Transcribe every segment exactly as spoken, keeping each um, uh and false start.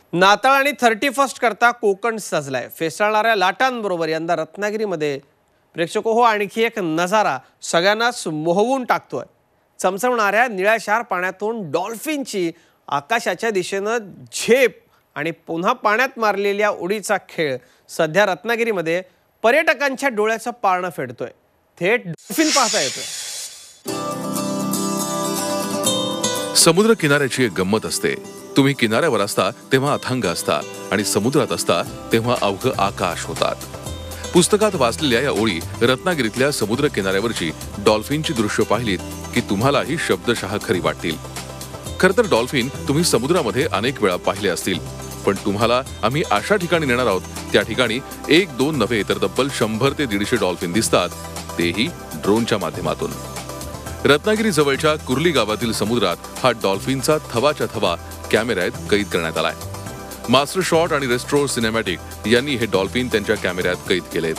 नाताळ आणि thirty first करता कोकण सजलाय. फेसाळणाऱ्या लाटांबरोबर यंदा रत्नागिरीमध्ये प्रेक्षको हो आणखी एक नजारा सगळ्यांनाच मोहवून टाकतोय. चमचमणाऱ्या निळ्याशार पाण्यातून डॉल्फिनची आकाशाच्या दिशेनं झेप आणि पुन्हा पाण्यात मारलेल्या उडीचा खेळ सध्या रत्नागिरीमध्ये पर्यटकांच्या डोळ्याचं पारणं फेडतोय. थेट डॉल्फिन पाहता येतोय. समुद्र किनाऱ्याची एक गंमत असते. तुम्ही किनाऱ्यावर असता तेव्हा अथांग असता आणि समुद्रात असता तेव्हा अवघ आकाश होतात. पुस्तकात वाचलेल्या या ओळी रत्नागिरीतल्या समुद्र किनाऱ्यावरची डॉल्फिनची दृश्य पाहिलीत की तुम्हालाही शब्दशः खरी वाटतील. खरं तर डॉल्फिन तुम्ही समुद्रामध्ये अनेक वेळा पाहिले असतील, पण तुम्हाला आम्ही अशा ठिकाणी नेणार आहोत त्या ठिकाणी एक दोन नव्हे तर तब्बल शंभर ते दीडशे डॉल्फिन दिसतात, तेही ड्रोनच्या माध्यमातून. रत्नागिरी जवळच्या कुर्ली गावातील समुद्रात हा डॉल्फिनचा थवाच्या थवा कॅमेऱ्यात कैद करण्यात आलाय. मास्टर शॉट आणि रेस्ट्रो सिनेमॅटिक यांनी हे डॉल्फिन त्यांच्या कॅमेऱ्यात कैद केलेत.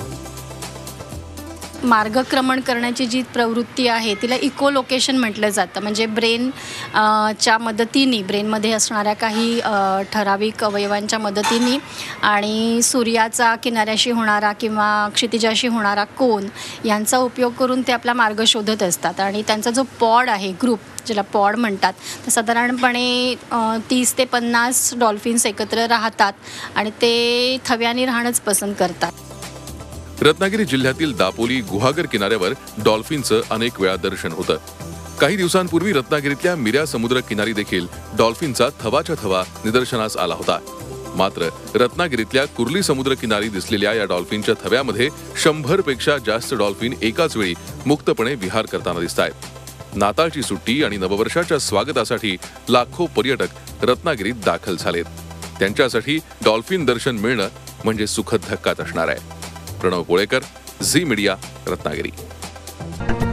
मार्गक्रमण करण्याची जी प्रवृत्ती आहे तिला इको लोकेशन म्हटलं जातं. म्हणजे ब्रेन च्या मदतीने ब्रेनमध्ये असणाऱ्या काही ठराविक अवयवांच्या मदतीने आणि सूर्याचा किनाऱ्याशी होणारा किंवा क्षितिजाशी होणारा कोन यांचा उपयोग करून ते आपला मार्ग शोधत असतात. आणि त्यांचा जो पॉड आहे, ग्रुप ज्याला पॉड म्हणतात, तर साधारणपणे तीस ते पन्नास डॉल्फिन्स एकत्र राहतात आणि ते थव्याने राहणंच पसंत करतात. रत्नागिरी जिल्ह्यातील दापोली गुहागर किनाऱ्यावर डॉल्फिनचं अनेक वेळा दर्शन होतं. काही दिवसांपूर्वी रत्नागिरीतल्या मिऱ्या समुद्र किनारी देखील डॉल्फिनचा थवाच्या थवा निदर्शनास आला होता. मात्र रत्नागिरीतल्या कुर्ली समुद्र किनारी दिसलेल्या या डॉल्फिनच्या थव्यामध्ये शंभर पेक्षा जास्त डॉल्फिन एकाच वेळी मुक्तपणे विहार करताना दिसतायत. नाताळची सुट्टी आणि नववर्षाच्या स्वागतासाठी लाखो पर्यटक रत्नागिरीत दाखल झालेत. त्यांच्यासाठी डॉल्फिन दर्शन मिळणं म्हणजे सुखद धक्काच असणार आहे. प्रणव पोळेकर, झी मीडिया, रत्नागिरी.